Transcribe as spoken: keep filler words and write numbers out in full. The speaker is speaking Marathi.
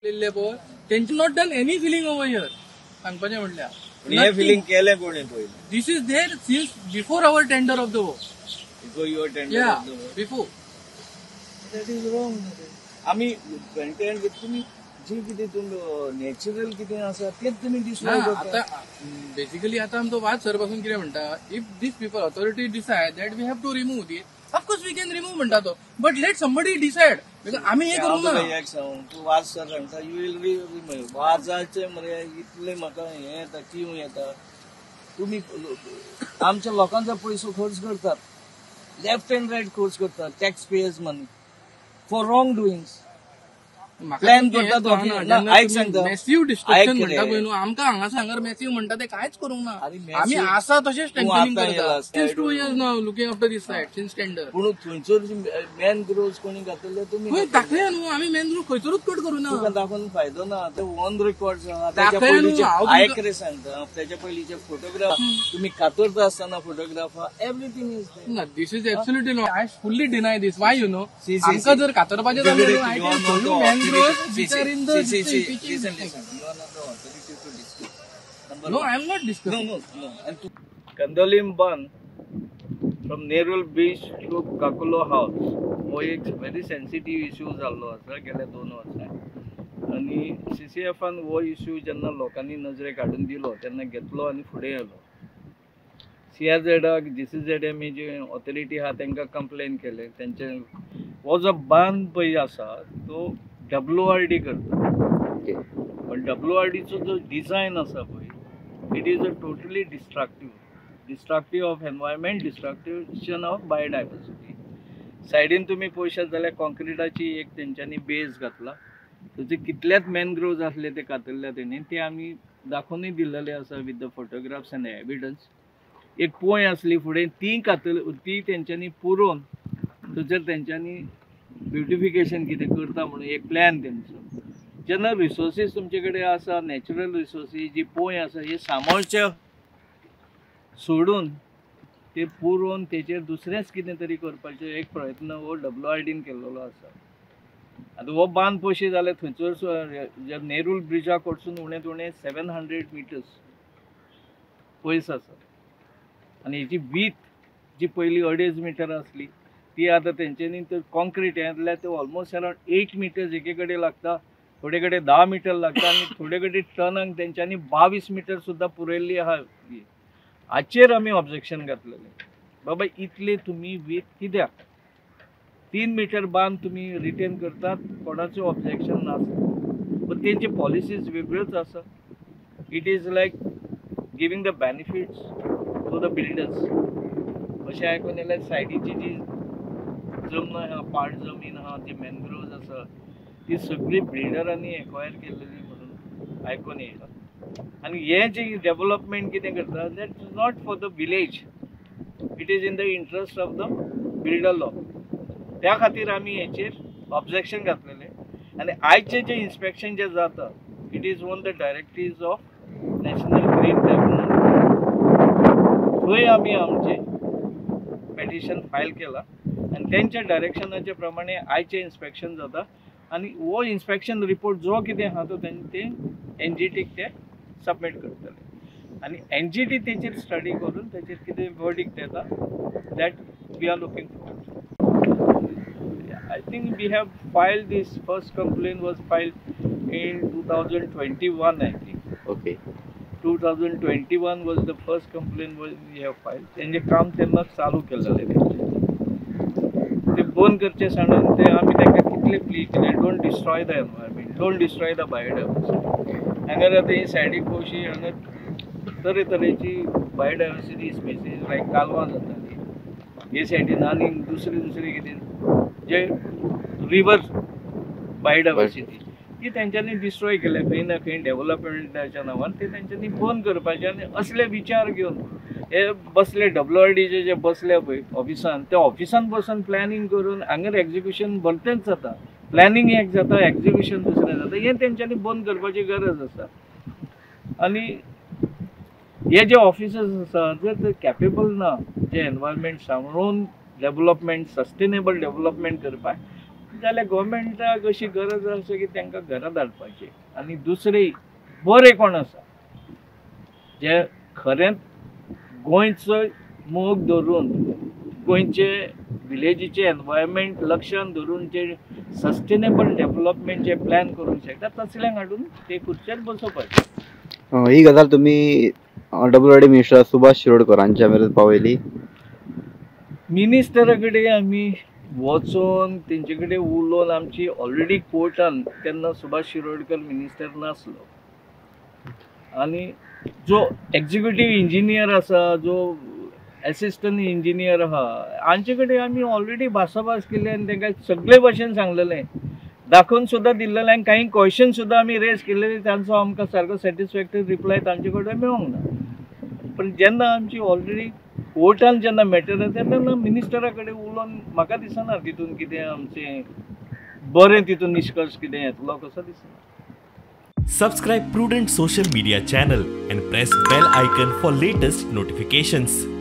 त्यांची not done any filling over here सांगपाचें म्हटल्यार हे फिलिंग केलें कोणी पयलीं this is there since before our tender of the work before your tender या of the work before that is wrong आमी कंटेंट तुमी जे कितें तुमी नॅचरल कितें आसा तेच तुमी डिस्ट्रॉय करता आता बेसिकली आता आमचो वाद सर पासून कितें म्हणटा if these people authority decide that we have to remove these of course we can remove म्हणटा तो but let somebody decide because आमी हे करूंक ना एक सांग तूं वाज सर सांगता यू वील रिमूव वाजाचें मरे इतलें म्हाका हें येता किव येता तुमी आमच्या लोकांचो पयसो खर्च करतात लेफ्ट अँड रायट खर्च करतात tax payers money for wrong doings plan करतात आयक सांगता मॅसिव्ह डिस्ट्रक्शन म्हणटा पळय न्हू आमकां हांगासर हांगर मॅसिव्ह म्हणटा ते कांयच करूंक ना आमी आसा तशेंच टेंकनिंग करता since two years now looking after this side since tender पूण थंयसर मॅन ग्रोव्स कोणी घातले तुमी खंय दाखया न्हू आमी मॅन ग्रोव खंयसरूच कट करूं ना तुका दाखोवन फायदो ना ते ऑन रेकॉर्ड ताच्या पयलींचे आयक रे सांगता ताच्या पयलींचे फोटोग्राफ तुमी कातरता आसतना फोटोग्राफ एवरीथिंग इज ना this is absolutely not I fully deny this why you know आमकां जर कातरपाचें जालें I can show you man which are in the listen, listen, listen. You are not the authority to discuss. Number no, one. I am not discussing. No, no, no. And to Kandolim Ban from Nerul Beach to Kakulo House. हो एक very sensitive issue जाल्लो आसा गेल्या दोन वर्सां आनी सीसीएफान हो इश्यू जेन्ना लोकांनी नजरेक हाडून दिलो तेन्ना घेतलो आनी फुडें येलो सीआरझेडाक जीसीझेड एम जी ऑथॉरिटी आहा तांकां कंप्लेन केले तेंचे हो जो बांद पळय आसा तो डब्ल्यू आर डी करता पण डब्ल्यू आर डीचो जो डिझायन आसा पळय it is a totally destructive destructive of environment destructivation of biodiversity सायडीन तुमी पळयशात जाल्यार कॉन्क्रिटाची एक तेंच्यांनी बेज घातला ताचे कितलेच मॅनग्रोव्ज आसले ते कातरल्या तेणी ते आमी दाखोवनूय दिल्लेले आसा with the photographs and evidence एक पोंय आसली फुडें ती कातर ती तेंच्यांनी पुरोवन थंयसर तेंच्यांनी ब्युटिफिकेशन कितें करता म्हणून एक प्लॅन तेंचो जेन्ना रिसोर्सीस तुमचे कडेन आसा नॅचरल रिसोर्सीस जी पोंय आसा हे सांबाळचे सोडून ते पुरोवन तेचेर दुसरेंच कितें तरी करपाचें एक प्रयत्न हो डब्ल्यू आर डीन केल्लो आसा आतां हो बांद पयशे जाले थंयसर नेरूल ब्रिजा कडसून उणेंत उणें सेवन हंड्रेड मिटर्स पयस आसा आनी हेची वीथ जी पयलीं अडेज मिटर आसली ती आतां तेंच्यांनी तर कॉन्क्रीट हें जाल्यार ते ऑलमोस्ट अरावंड एट मिटर्स एके कडेन लागता थोडे कडेन धा मिटर लागता आनी थोडे कडेन टर्नाक तेंच्यांनी बावीस मिटर सुद्दां पुरयल्ली आहा हाचेर आमी ऑब्जेक्शन घातलेलें बाबा इतले तुमी वीथ कित्याक तीन मिटर बांद तुमी रिटेन करतात कोणाचें ऑब्जेक्शन नासता पण तेंची पॉलिसीज वेगळ्योच आसा it is like giving the benefits to the builders अशें आयकून येयल्यार सायडीची जी जमन आहा पाड जमीन आहा जी मॅनग्रोव्ज आसा ती सगळी बिल्डरांनी एक्वायर केल्लेली म्हणून आयकून येयला आनी हे जे डेव्हलपमेंट कितें करता that is not for the village it is in the interest of the builder लॉ त्या खातीर आमी हेचेर ऑब्जेक्शन घातलेलें आनी आयचें जें इन्स्पेक्शन जें जाता it is one the directives of national green tribunal थंय आमी आमचें पेटिशन फायल केलां आनी तेंच्या डायरेक्शनाचे प्रमाणे आयचें इन्स्पेक्शन जाता आनी हो इन्स्पेक्शन रिपोर्ट जो कितें आहा तो ते एन जी टीक ते सबमीट करतले आनी एन जी टी तेचेर स्टडी करून तेचेर कितें वर्डिक्ट येता that we are looking for I think we have filed these first complain was filed in two thousand twenty one I think okay two thousand twenty one was the first complain was we have filed तेंचें काम तेन्नाच चालू केल्लेलें ते बंद करचे सांडून ते आमी तांकां कितले प्ली केले don't destroy the environment don't destroy the biodiversity हांगर आतां ही सायडीक पळोवशी हांगा तरेतरेची बायोडायवर्सिटी स्पेसीस लायक कालवां जाताली हे सायडीन आनी दुसरी दुसरी कितें जे रिवर बायोडायवर्सिटी ती तेंच्यांनी डिस्ट्रॉय केल्या खंय ना खंय डेव्हलपमेंटाच्या नांवान ते तेंच्यांनी बंद करपाचें आनी असले विचार घेवन हे बसले डब्ल्यू आर डीचे जे बसले पळय ऑफिसान त्या ऑफिसान बसून प्लॅनिंग करून हांगर एग्जिक्युशन भलतेंच जाता प्लॅनिंग एक जाता एग्जिक्युशन दुसरें जाता हें तेंच्यांनी बंद करपाची गरज आसा आनी हे जे ऑफिसर्स आसा जर ते कॅपेबल ना जे एनवायरमेंट सांबाळून डेव्हलपमेंट सस्टेनेबल डेव्हलपमेंट करपाक जाल्यार गोवोरमेंटाक अशी गरज आसा की तांकां घरा धाडपाची आनी दुसरे बरे कोण आसा जे खरेंच गोंयचो मोग धरून गोंयचे विलेजीचे एनवायरमेंट लक्षांत धरून जे सस्टेनेबल डेव्हलपमेंटचे प्लॅन करूंक शकता तसल्यांक हाडून ते खुर्चेर बसोवपाचे. ही गजाल तुम्ही W I D minister Subhash शिरोडकरांच्या मेरेन पावयली. मिनिस्टरा कडेन आमी वचून तेंचे कडेन उलोवन आमची ऑलरेडी कोर्टान तेन्ना सुभाष शिरोडकर मिनिस्टर नासलो आनी जो एक्झिक्युटीव इंजिनियर आसा जो एसिस्टंट इंजिनियर आहा हांचे कडेन आमी ऑलरेडी भासाभास केली आनी तांकां सगळे भशेन सांगलेलें दाखोवन सुद्दां दिल्लेलें आनी काही क्वेश्चन सुद्दां आमी रेज केलेले तांचो आमकां सारको सॅटिस्फॅक्टरी रिप्लाय तांचे कडेन मेळोंक ना. पण जेन्ना आमची ऑलरेडी कोर्टान जेन्ना मॅटर येता तेन्ना मिनिस्टरा कडेन उलोवन म्हाका दिसना तितून कितें आमचें बरें तितून निश्कर्श कितें येतलो कसो दिसना. Subscribe Prudent social media channel and press bell icon for latest notifications.